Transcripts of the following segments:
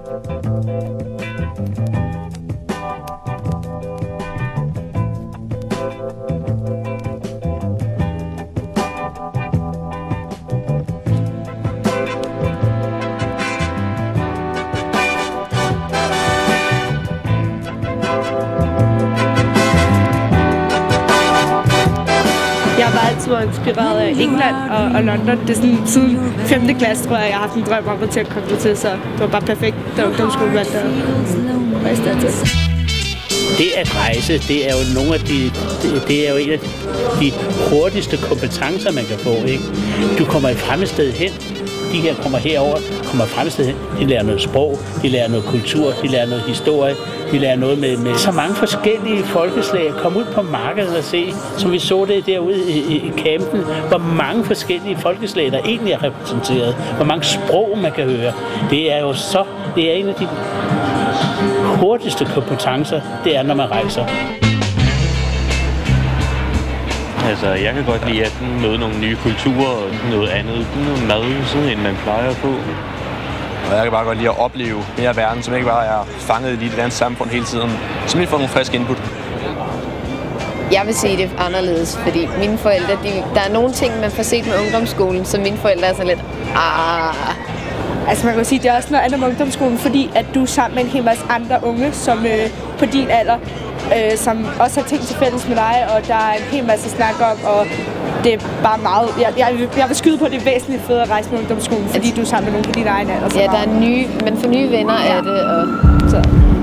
Jeg har altid været inspireret af England og London. Det er sådan siden 5. klasse, tror jeg har haft en drøm om at komme til, så det var bare perfekt, da ungdomsskolen var der var i stand til. Det at rejse, det er jo det er jo en af de hurtigste kompetencer, man kan få, ikke? Du kommer et fremmed sted hen. De her kommer herover, kommer frem sted hen. De lærer noget sprog, de lærer noget kultur, de lærer noget historie, de lærer noget med så mange forskellige folkeslag. Kom ud på markedet og se, som vi så det derude i campen, hvor mange forskellige folkeslag, der egentlig er repræsenteret. Hvor mange sprog man kan høre. Det er jo det er en af de hurtigste kompetencer, det er, når man rejser. Altså, jeg kan godt lide at møde nogle nye kulturer og noget andet. Noget mad, sådan end man plejer på. Og jeg kan bare godt lide at opleve mere verden, som ikke bare er fanget i det danske samfund hele tiden. Så vi får nogle friske input. Jeg vil se det anderledes, fordi mine forældre, der er nogle ting, man får set med ungdomsskolen, som mine forældre er så lidt, Altså man kan sige, det er også noget andet med ungdomsskolen, fordi at du er sammen med en hel masse andre unge, som på din alder, som også har ting til fælles med dig, og der er en hel masse snak om, og det er bare meget. Jeg vil skyde på, at det er væsentligt federe at rejse med ungdomsskolen, fordi du er sammen med nogen på din egen alder. Ja, der er man får nye venner af det, og så.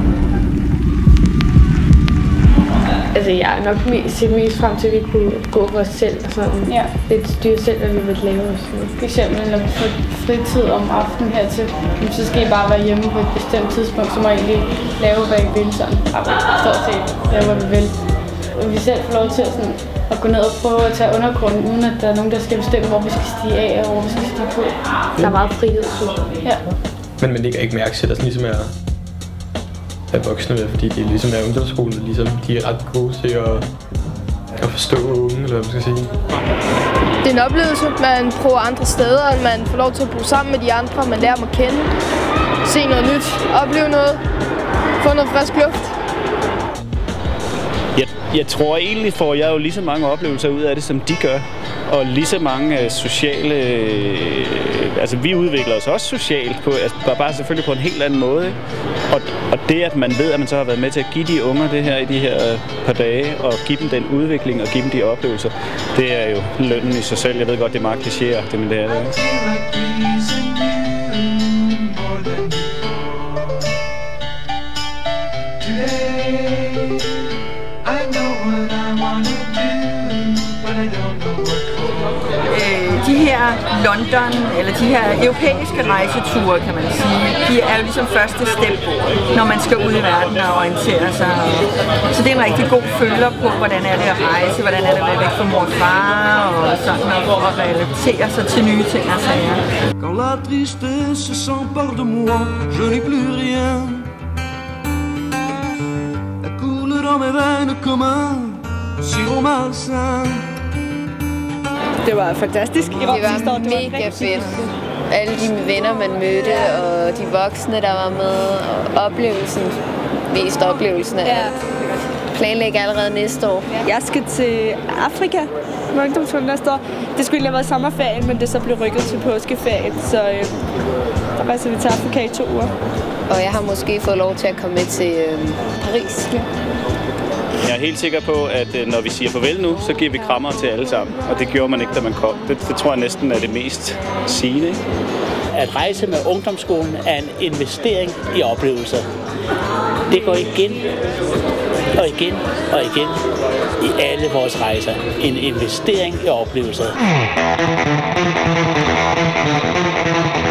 Altså, jeg er nok mest frem til, at vi kunne gå for os selv og sådan. Ja. Lidt styre selv, hvad vi vil lave og sådan. For eksempel, når vi får fritid om aftenen hertil, så skal I bare være hjemme på et bestemt tidspunkt, så må I egentlig lave, hvad I vil sådan. Stort set lave, hvad vi vil. Og vi selv får lov til at gå ned og prøve at tage undergrunden, uden at der er nogen, der skal bestemme, hvor vi skal stige af og hvor vi skal stige på. Der er meget frihed. Ja. Men man lægger ikke mærke til, at ligesom er voksne med, fordi de ligesom er ungdomsskolen, ligesom de er ret gode til at forstå unge, eller hvad man skal sige. Det er en oplevelse, man prøver andre steder, og man får lov til at bo sammen med de andre, man lærer dem at kende, se noget nyt, opleve noget, få noget frisk luft. Jeg tror egentlig får jeg jo lige så mange oplevelser ud af det, som de gør. Og lige så mange sociale... altså, vi udvikler os også socialt, bare selvfølgelig på en helt anden måde. Ikke? Og det, at man ved, at man så har været med til at give de unger det her i de her par dage, og give dem den udvikling og give dem de oplevelser, det er jo lønnen i sig selv. Jeg ved godt, det er meget klichéer, men det er det. Ikke? De her London, eller de her europæiske rejseture, kan man sige, de er jo ligesom første step, når man skal ud i verden og orientere sig. Så det er en rigtig god følger på, hvordan er det at rejse, hvordan er det at være væk fra mor og far, og sådan noget, og relatere sig til nye ting og sager. Quand la tristesse s'empare de moi, je n'ai plus rien. Elle coule dans mes veines comme un sirop malsain. Det var fantastisk. Det var mega fedt. Alle de venner, man mødte, og de voksne, der var med, og oplevelsen af alt. Planlægge allerede næste år. Jeg skal til Afrika med ungdomsskolen næste år. Det skulle have været sommerferien, men det så blev rykket til påskeferien, så der rejser vi til Afrika i 2 uger. Og jeg har måske fået lov til at komme med til Paris. Ja. Jeg er helt sikker på, at når vi siger farvel nu, så giver vi krammer til alle sammen. Og det gjorde man ikke, da man kom. Det tror jeg næsten er det mest sigende. Ikke? At rejse med ungdomsskolen er en investering i oplevelser. Det går igen og igen og igen i alle vores rejser. En investering i oplevelser.